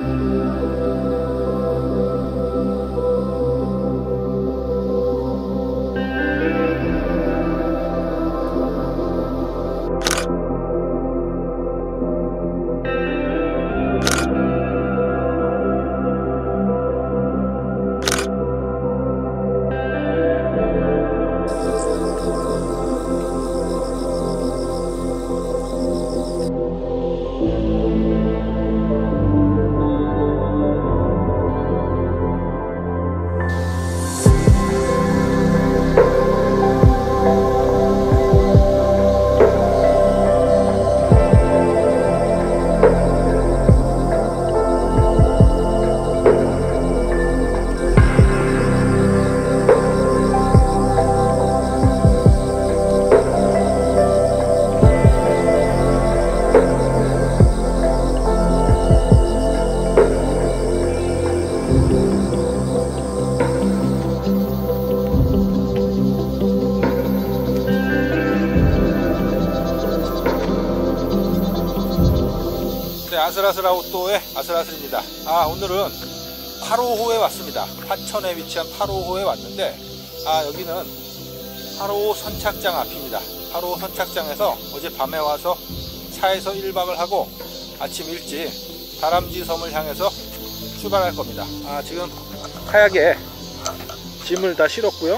아슬아슬 아웃도어의 아슬아슬입니다. 오늘은 8호호에 왔습니다. 화천에 위치한 8호호에 왔는데 여기는 8호 선착장 앞입니다. 8호 선착장에서 어제 밤에 와서 차에서 1박을 하고 아침 일찍 다람쥐 섬을 향해서 출발할 겁니다. 지금 카약에 짐을 다 실었고요.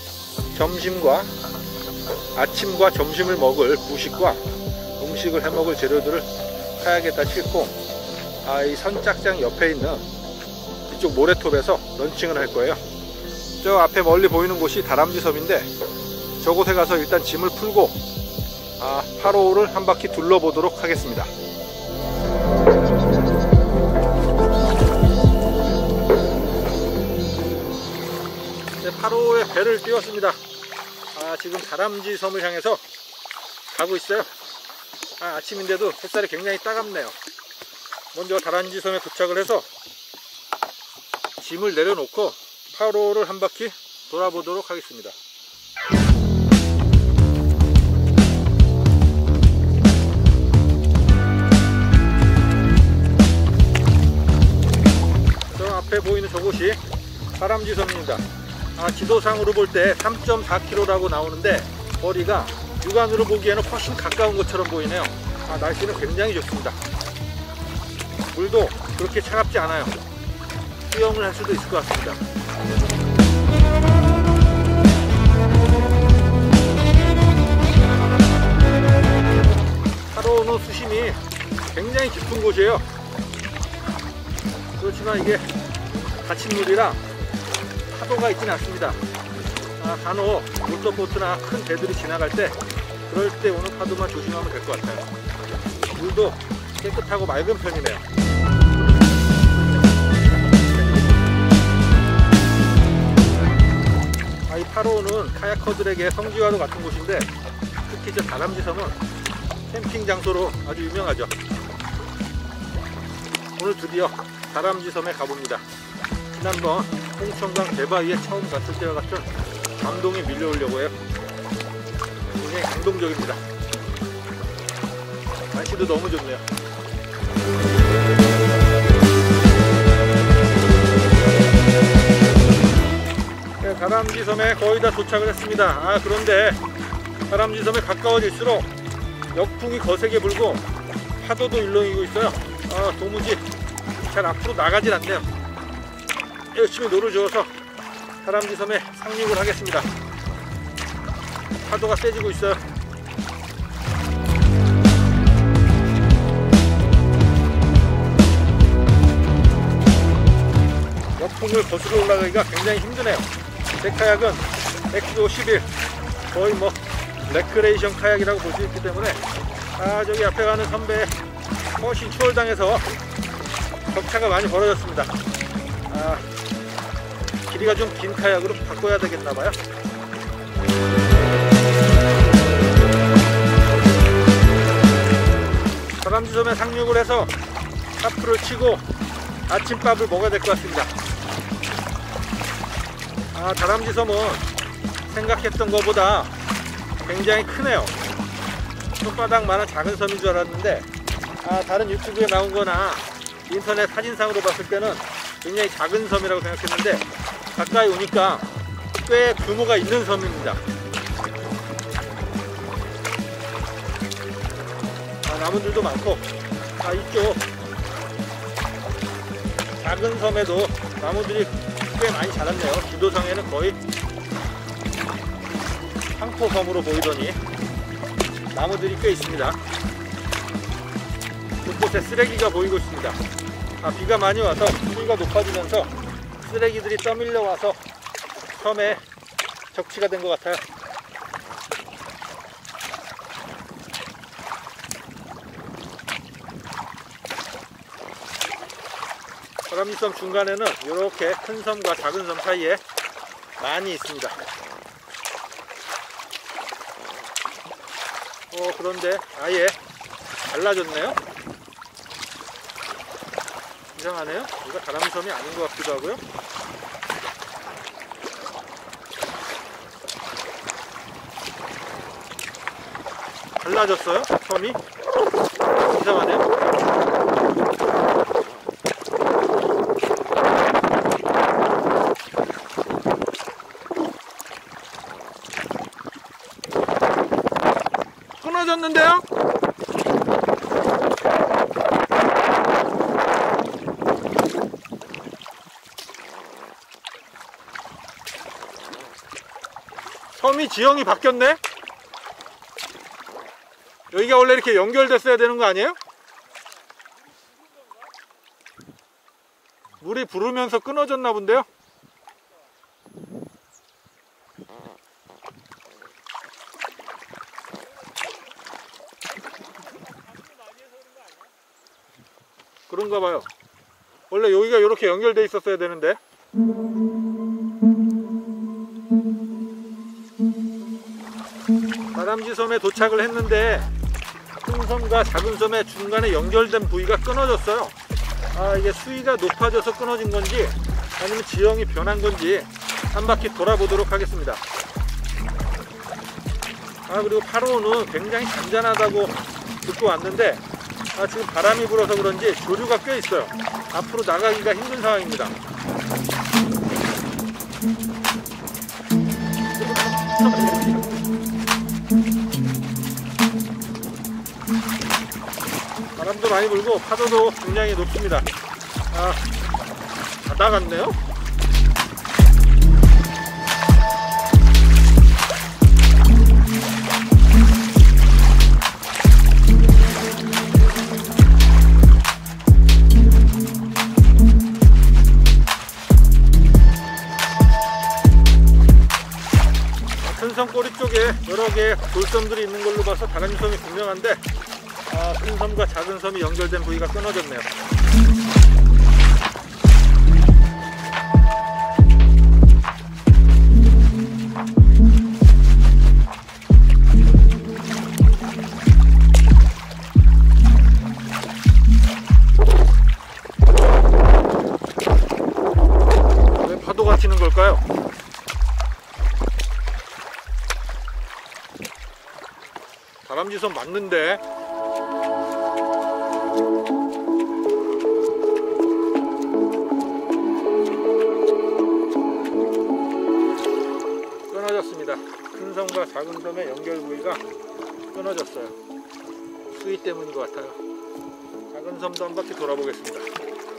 아침과 점심을 먹을 부식과 음식을 해먹을 재료들을 카약에다 싣고 이 선착장 옆에 있는 이쪽 모래톱에서 런칭을 할 거예요. 저 앞에 멀리 보이는 곳이 다람쥐 섬인데 저곳에 가서 일단 짐을 풀고 8호를 한 바퀴 둘러보도록 하겠습니다. 8호에 배를 띄웠습니다. 지금 다람쥐 섬을 향해서 가고 있어요. 아침인데도 햇살이 굉장히 따갑네요. 먼저 다람쥐 섬에 도착을 해서 짐을 내려놓고 8호를 한 바퀴 돌아보도록 하겠습니다. 저 앞에 보이는 저곳이 다람쥐 섬입니다. 지도상으로 볼 때 3.4km라고 나오는데 거리가 육안으로 보기에는 훨씬 가까운 것처럼 보이네요. 날씨는 굉장히 좋습니다. 물도 그렇게 차갑지 않아요. 수영을 할 수도 있을 것 같습니다. 8호는 수심이 굉장히 깊은 곳이에요. 그렇지만 이게 닫힌 물이라 파도가 있지는 않습니다. 간혹 모터보트나 큰 배들이 지나갈 때 그럴 때 오는 파도만 조심하면 될 것 같아요. 물도 깨끗하고 맑은 편이네요. 이 8호는 카야커들에게 성지와도 같은 곳인데 특히 저 다람쥐 섬은 캠핑 장소로 아주 유명하죠. 오늘 드디어 다람쥐 섬에 가봅니다. 지난번 홍천강 대바위에 처음 갔을 때와 같은 감동이 밀려오려고 해요. 굉장히 감동적입니다. 날씨도 너무 좋네요. 다람쥐 섬에 거의 다 도착을 했습니다. 그런데 다람쥐 섬에 가까워질수록 역풍이 거세게 불고 파도도 일렁이고 있어요. 도무지 잘 앞으로 나가질 않네요. 열심히 노를 저어서 다람쥐 섬에 상륙을 하겠습니다. 파도가 세지고 있어요. 역풍을 거슬러 올라가기가 굉장히 힘드네요. 제 카약은 엑소 11 거의 레크레이션 카약이라고 볼 수 있기 때문에 저기 앞에 가는 선배에 훨씬 추월당해서 격차가 많이 벌어졌습니다. 길이가 좀 긴 카약으로 바꿔야 되겠나봐요. 다람쥐 섬에 상륙을 해서 사프를 치고 아침밥을 먹어야 될 것 같습니다. 다람쥐 섬은 생각했던 것보다 굉장히 크네요. 손바닥만한 작은 섬인 줄 알았는데 다른 유튜브에 나온 거나 인터넷 사진상으로 봤을 때는 굉장히 작은 섬이라고 생각했는데 가까이 오니까 꽤 규모가 있는 섬입니다. 나무들도 많고, 이쪽 작은 섬에도 나무들이 꽤 많이 자랐네요. 지도상에는 거의 황토섬으로 보이더니 나무들이 꽤 있습니다. 곳곳에 쓰레기가 보이고 있습니다. 비가 많이 와서 수위가 높아지면서 쓰레기들이 떠밀려 와서 섬에 적치가 된 것 같아요. 다람쥐섬 중간에는 이렇게 큰 섬과 작은 섬 사이에 많이 있습니다. 그런데 아예 달라졌네요. 이상하네요. 이거 다람쥐섬이 아닌 것 같기도 하고요. 달라졌어요, 섬이. 이상하네요. 끊어졌는데요? 섬이 지형이 바뀌었네? 여기가 원래 이렇게 연결됐어야 되는 거 아니에요? 물이 부르면서 끊어졌나 본데요? 그런가 봐요. 원래 여기가 이렇게 연결돼 있었어야 되는데. 다람쥐섬에 도착을 했는데 큰 섬과 작은 섬의 중간에 연결된 부위가 끊어졌어요. 이게 수위가 높아져서 끊어진 건지 아니면 지형이 변한 건지 한 바퀴 돌아보도록 하겠습니다. 그리고 파로우는 굉장히 잔잔하다고 듣고 왔는데 지금 바람이 불어서 그런지 조류가 꽤 있어요. 앞으로 나가기가 힘든 상황입니다. 바람도 많이 불고 파도도 굉장히 높습니다. 바다 같네요. 큰 섬 꼬리 쪽에 여러 개의 돌섬들이 있는 걸로 봐서 다람쥐섬이 분명한데 큰 섬과 작은 섬이 연결된 부위가 끊어졌네요. 왜 파도가 튀는 걸까요? 다람쥐섬 맞는데. 끊어졌습니다. 큰 섬과 작은 섬의 연결 부위가 끊어졌어요. 수위 때문인 것 같아요. 작은 섬도 한 바퀴 돌아보겠습니다.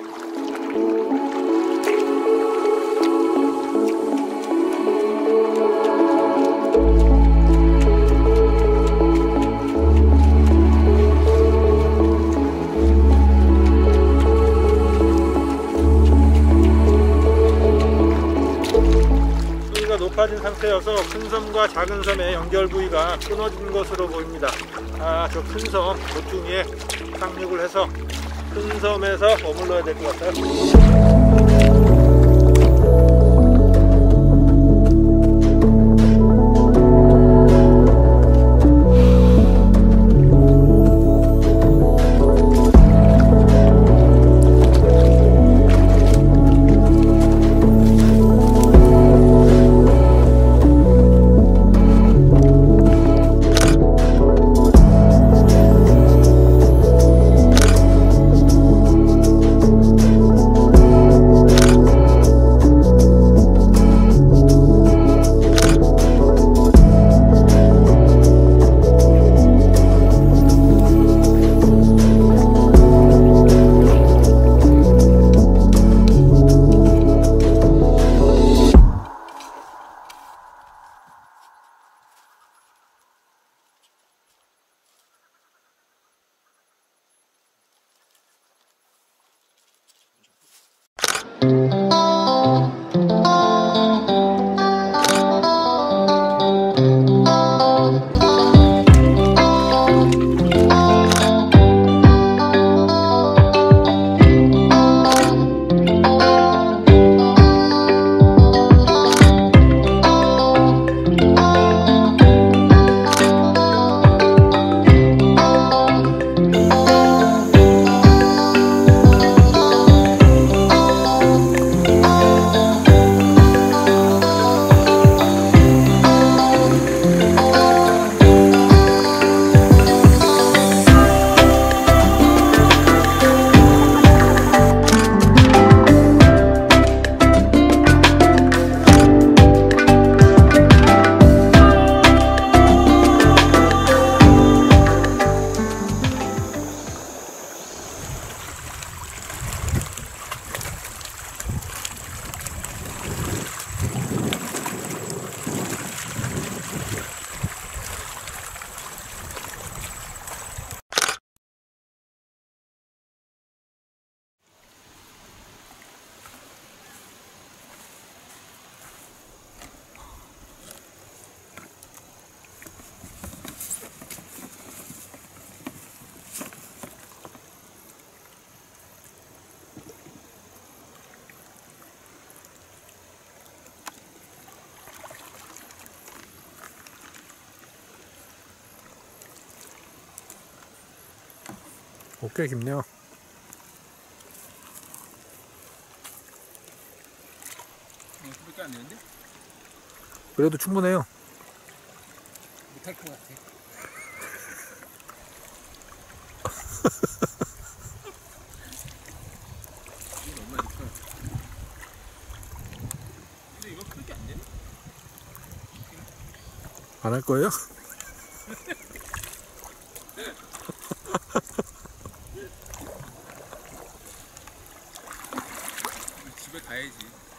높아진 상태여서 큰 섬과 작은 섬의 연결 부위가 끊어진 것으로 보입니다. 저 큰 섬 모퉁이에 상륙을 해서 큰 섬에서 머물러야 될 것 같아요. 꽤 깊네요. 그밖에 안 되는데? 그래도 충분해요. 못할 것 같아. 이거 너무 많이 커. 근데 이거 그렇게 안 되네? 안 할 거예요? 집에 가야지.